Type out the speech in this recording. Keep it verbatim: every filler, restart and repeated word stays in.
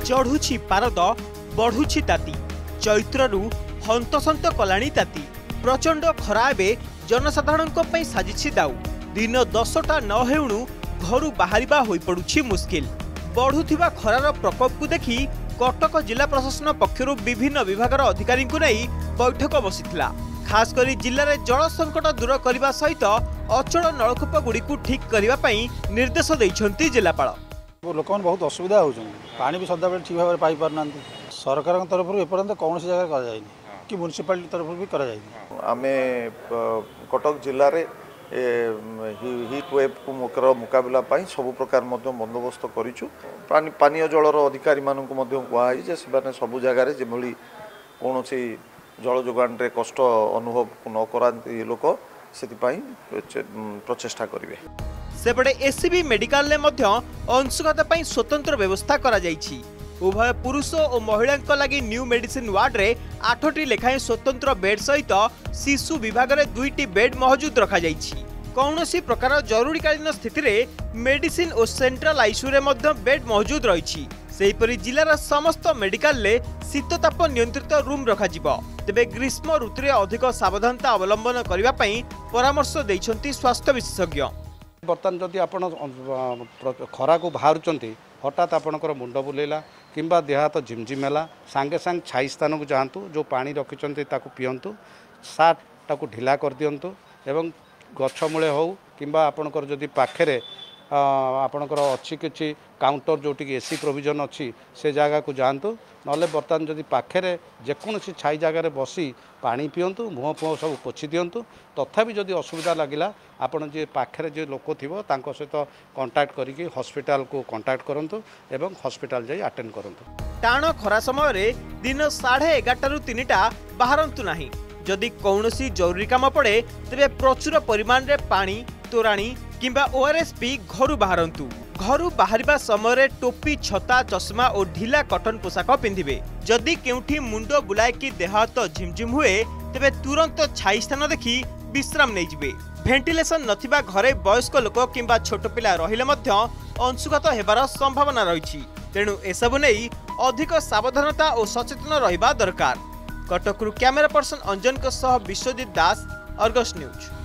चढ़ुछि पारद बढ़ुछि ताती चैत्रु हंतसंत कलाणी ताती प्रचंड खरा एबे जनसाधारण साजिछि दाऊ दिन दसटा न हेउणु घरु बाहरिबा होई पडुछि मुश्किल। बढ़ुथिबा खरार प्रकोप को देखि कटक जिला प्रशासन पक्षरु विभिन्न विभागर अधिकारी को नहीं बैठक बसिथिला। खास करी जिले में जल संकट दूर करने सहित अचल नलकूप गुड़ी ठीक करने निर्देश देइछन्ति जिलापाल। लोक बहुत असुविधा हो पानी भी सदा ठीक भाव पाई पारना सरकार तरफ एपर्यंत कौन जगह कर कि म्युनिसिपालिटी तरफ भी कर आमे कटक जिले में हिट वेव को मुकाबला सब प्रकार बंदोबस्त करूँ। पानीय जलर अधिकारी मानक कहुई सब जगार जो कौन जल जोगान रे कष्ट अनुभव न कराती लोक से प्रचेषा करेंगे। सेपटे एससीबी मेडिकल ले मध्य अंशुघात स्वतंत्र व्यवस्था करा जायछि। उभय पुरुष और महिला लगी न्यू मेडिसिन वार्ड रे आठटी लेखाएं स्वतंत्र बेड सहित शिशु विभाग रे दुईटी बेड मौजूद रखा जायछि। कौनसी प्रकार जरूरीकालीन स्थिति रे मेडिसिन और सेंट्रल आईसीयू रे मध्य बेड मौजूद रही। सेहीपरि जिलार समस्त मेडिकल ले शीतताप नियंत्रित रूम रखा जिवो। तेबे ग्रीष्म ऋतु अधिक सावधानता अवलंबन करने परामर्श देइछन्ति स्वास्थ्य विशेषज्ञ। बर्तमान जदि आपण खरा को बाहर हठात आपणकर मुंड बुलेला किंबा देह हाथ झिमझिम है सांगे सांग छाई स्थान को जातु जो पानी रखिंट पीयंतु सार्ट टाक ढिला कर दिंतु एवं गछ मूले हो किंबा आपणकर जदि पाखे आपणकर अच्छी किसी काउंटर जोटि एसी प्रोविजन अच्छी से जगह को जातु नले बर्तमान जदि पाखे जेकोसी छाई जगार बसी पानी पीयंतु मुह फुह सब पोछि दिंतु तथापि जदि असुविधा लगिला आपण जे पाखे जो लोक थिबो तांको सहित कांटेक्ट करिकि हॉस्पिटल को कांटेक्ट करंतु एवं हॉस्पिटल जाई अटेंड करंतु। टाण खरा समय रे दिन साढ़े एगारटा रु तीनटा बाहरंतु नाही। जदि कौनसी जरूरी काम पड़े तेरे प्रचुर परिमाण रे पानी तोराणी किंबा ओआरएस पी घरु बाहरंतु। घरु बाहरिबा समय रे टोपी छता चश्मा और ढिला कटन पोशाक पिंधिबे। जदि केउठी मुंडो बुलाए कि देह हाथ झिमझिम हुए तेबे तुरंत छाई स्थान देखि विश्राम नै जिवे। वेंटिलेशन नथिबा घरे वयस्क लोक किंबा छोट पिला रहिले मध्य अंशुघात हेबार संभावना रहिछि। तेणु एसबु नै अधिक सावधानता और सचेतन रहिबा दरकार। कटकरू कैमरा पर्सन अंजन सह विश्वजीत दास, अर्गस न्यूज।